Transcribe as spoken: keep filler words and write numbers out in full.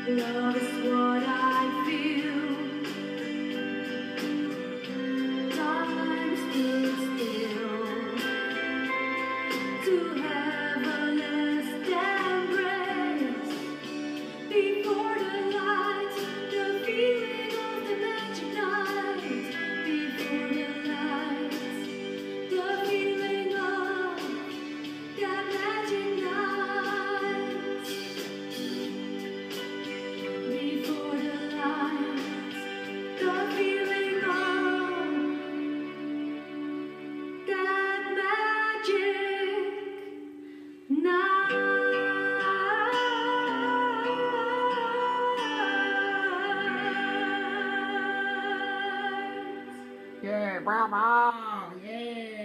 Love is what I feel. Time stood still to have a last embrace before the light, the feeling of the magic night. Before the light, the feeling of that magic night. Before the light, the feeling of that magic night. Yeah, bravo! Yeah!